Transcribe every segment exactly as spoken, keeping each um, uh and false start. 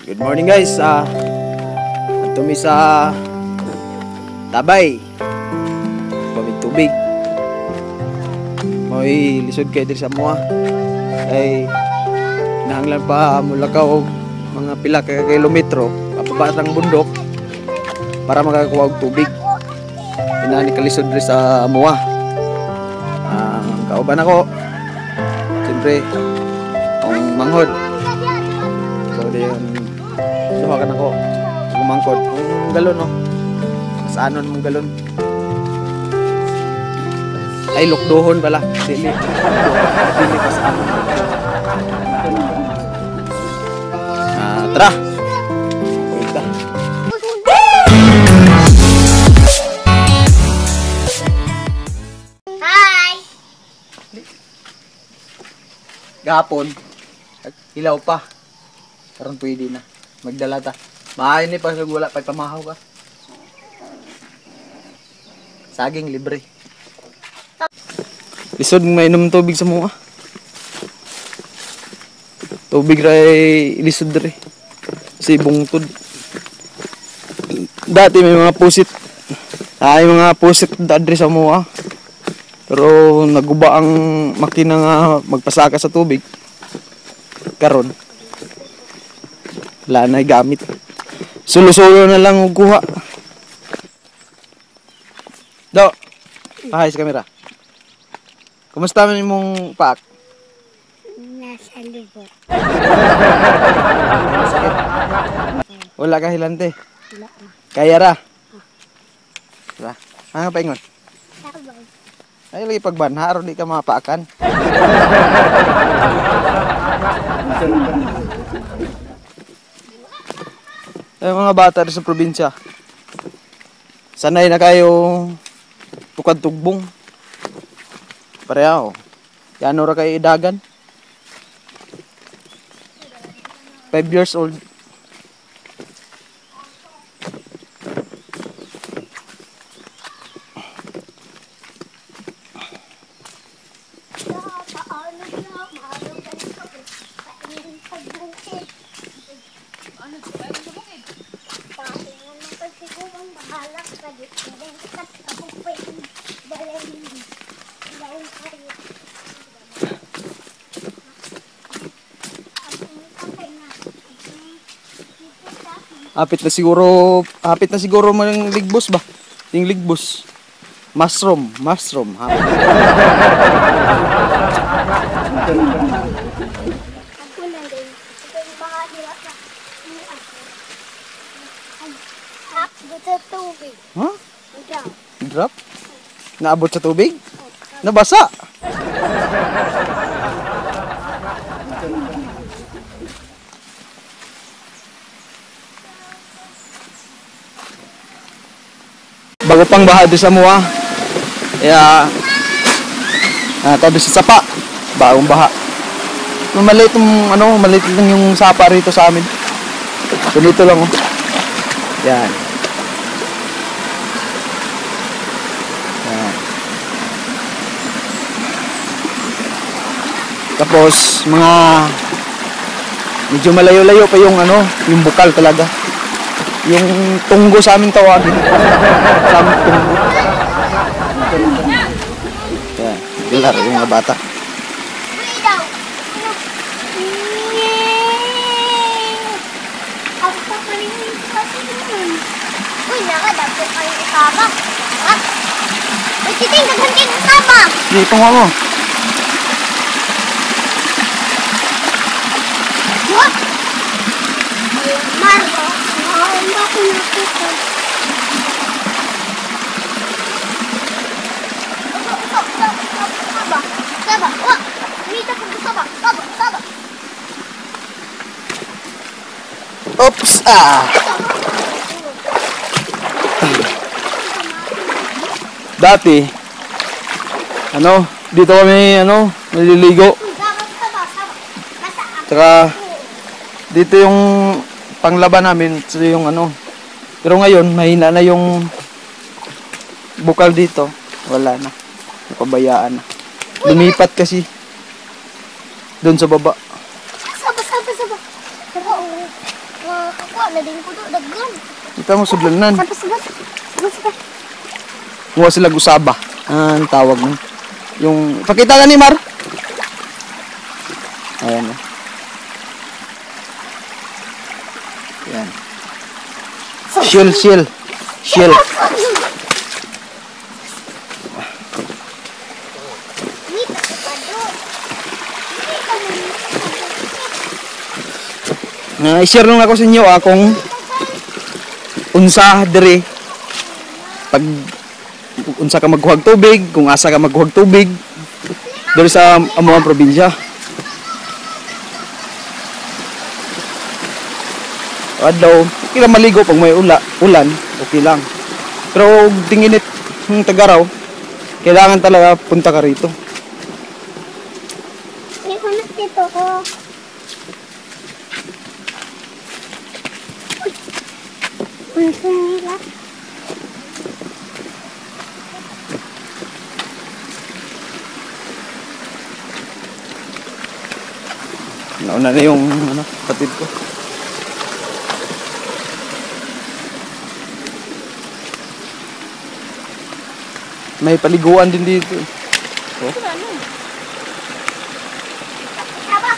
Good morning guys. Ah, uh, mi sa Tabay. Pamig tubig. Moy lisod kay diri sa mua. Ay nahanglan pa mula ka og mga pila ka kilometro papabatang bundok para makakuha og tubig. Inani kalisod diri sa mua. Ah, uh, kauban ako. Siyempre ang manghod. So diyon sumakan ako gumangkod ang galon no. Saanon mong galon? Ay lukdohon pala. Dili. Dili pa sa anon. Ah, tara. Ika. Hi. Gapon. Ilaw pa. Parang pwede na. Magdala ta. Maayon ni pag wala pa pamahaw ka. Saging libre. Lisod mainom tubig sa mua. Tubig ray lisod dre. Si bungtod. Dati may mga pusit. Ay mga pusit dre sa mua. Pero naguba ang makina nga magpasaka sa tubig. Karon wala na gamit. Sulo-sulo na lang og kuha. Do. Pahay sa kamera. Kumusta man imong paak? Nasa lubot. Wala ka hilante. Wala. Kaya ra. Diba? Ano pa ingon? Sabay. Ay lagi pagbanha aron di ka mapaakan. Eh mga bata sa probinsya. Sanay na kayo tukad tugbong. Pareho. Yano ra kay idagan. Five years old. Apit na siguro, apit na siguro mo yung ligbos ba? Yung ligbos. Mushroom, mushroom. Ha? Ha? Drop? Naabot sa tubig? Nabasa? Bago pang baha doon sa mua. Kaya ah, tabi sa sapa. Bagong baha. Maliit yung ano, maliit lang yung sapa rito sa amin. So dito lang oh. Yan. Yan. Tapos mga medyo malayo-layo pa yung ano, yung bukal talaga. Yung tunggo sa amin tawagin. Sa amin tunggo. Yan, bilar yung mga bata. Uy, nakadagdag kayo isama. Ha? Uy, titing, naghantin isama. Hindi, tunga mo. What? Marco, hindi ako nakita. Saba, saba, wah! Minta ko saba, saba, saba. Oops! Ah! Dati, ano, dito kami, ano, naliligo. Tsaka, dito yung panglaban namin, so yung ano. Pero ngayon, mahina na yung bukal dito. Wala na. Napabayaan na. Lumipat kasi. Doon sa baba. Saba, saba, saba. Makakuha na din ko do. Daggan. Kita mo sudlanan. Sabas, sabas. Sabas, sabas. Kuha sila gusaba. Ah, ang tawag nun. Yung, pakita ka ni Mar. Ayan o. Ayan. Shield, shield. Shield. Dito ka do. Na i-share lang ako sa inyo ah, kung unsa diri pag unsa ka maghuhag tubig, kung asa ka maghuhag tubig diri sa amuang probinsya. Adlaw, kila maligo pag may ula, ulan, okay lang. Pero tinginit ng tagaraw, kailangan talaga punta ka rito. Hindi ko na dito ko. Ang nila. Nauna na yung ano, kapatid ko. May paliguan din dito. Oh. Sabak.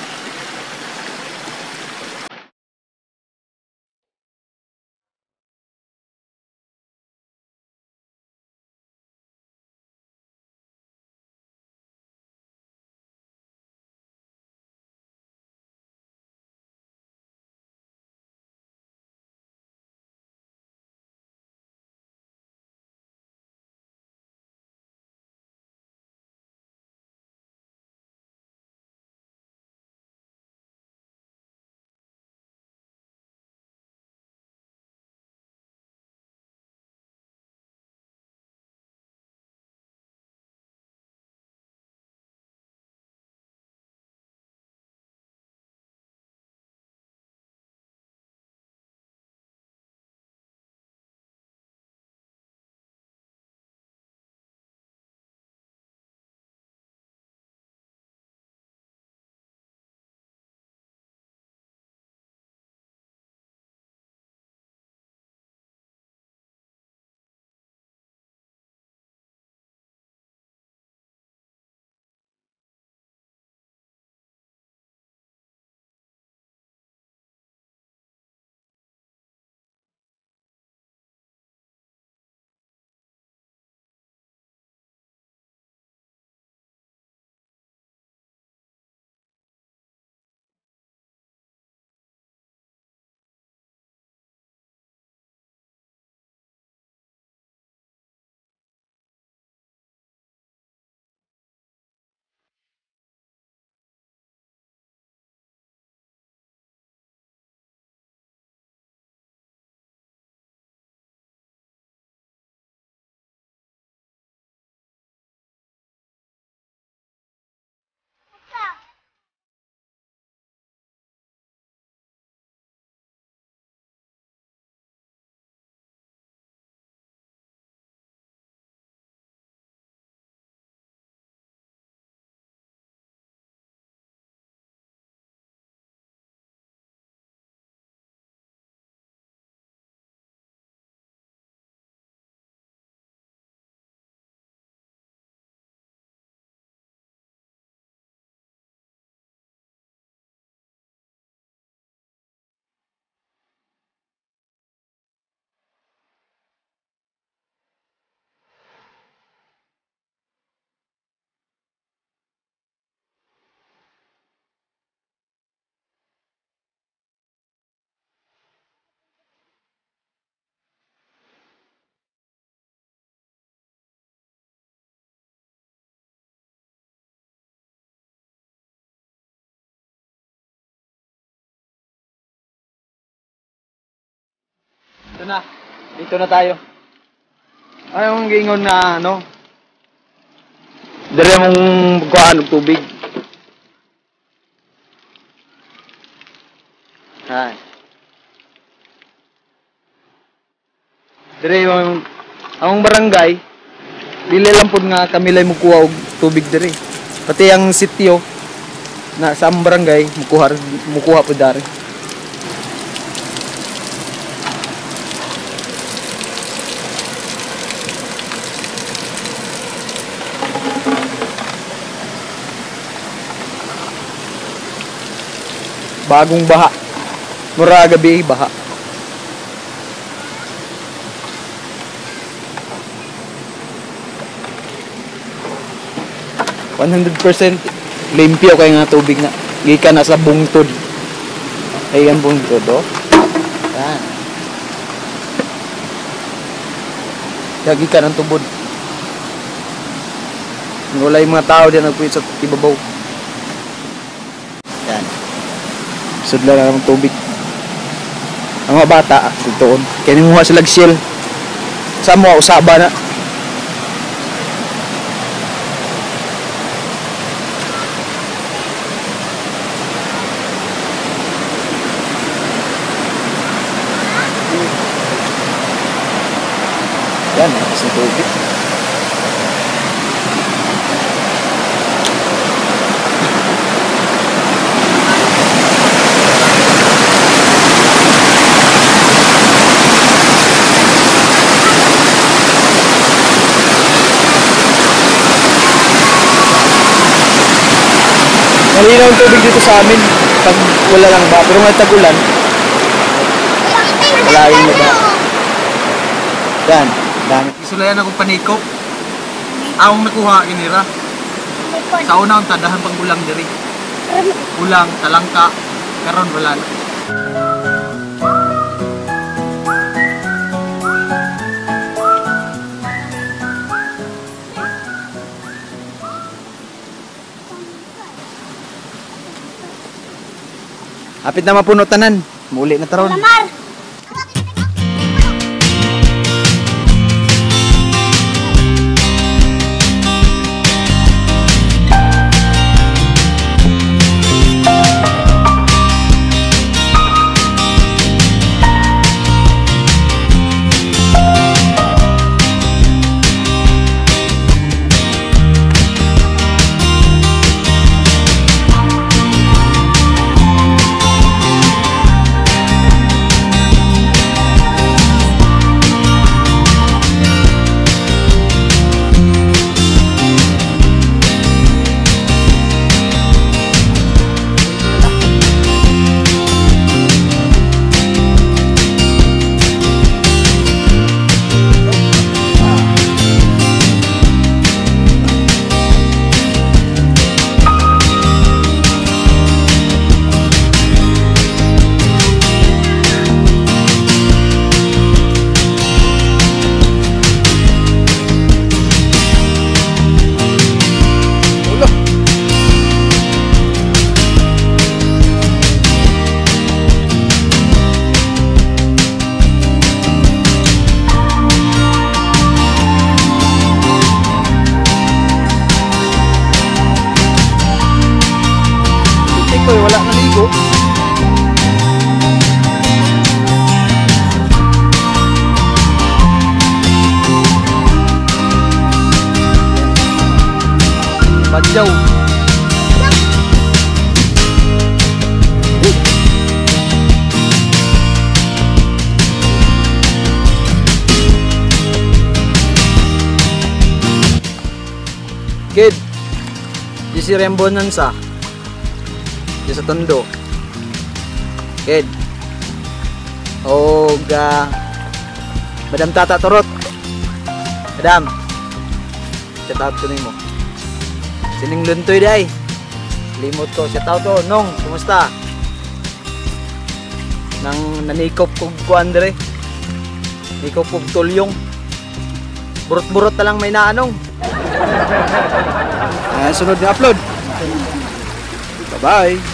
Ito na. Dito na tayo. Ayong giingon na ano. Dere mong kuhaan og tubig. Hay. Dere yung ang barangay dili lang pud nga kami lay mukuha og tubig dere. Pati ang sitio na sa among barangay mukuha mukuha pud dari. Bagong baha. Mura gabi baha. one hundred percent limpyo kay nga tubig na. Gikan na sa bungtod. Ayan bungtod, oh. Yan. Yagi ka ng tubod. Wala yung mga tao dyan nagpuit sa ibabaw. Yan. Sudla na ng tubig. Ang mga bata, ditoon. Kaya nimuha sila shell. Sa mo, usaba na. Yan, kasi tubig. Malinaw ang tubig dito sa amin pag wala lang ba, pero nga tagulan wala yung ba. Yan, dami. Isulayan akong panikop. Akong nakuha kinira. Sa una ang tadahan pang ulang diri. Ulang, talangka, karon wala na. Apit na mapuno tanan. Muli na taron. Lamar! Ito wala naligo. Badyaw. Kid, di si Rembonan sa di sa tondo. Kid. Og uh, Madam Tata Turot. Madam. Shout out ko nimo. Sining luntoy day. Limot ko. Shout out ko. Nong, kumusta? Nang nanikop kog kuan dire. Nikop kog tulyong. Burot-burot na lang may naanong. Ah, sunod na upload. Bye-bye.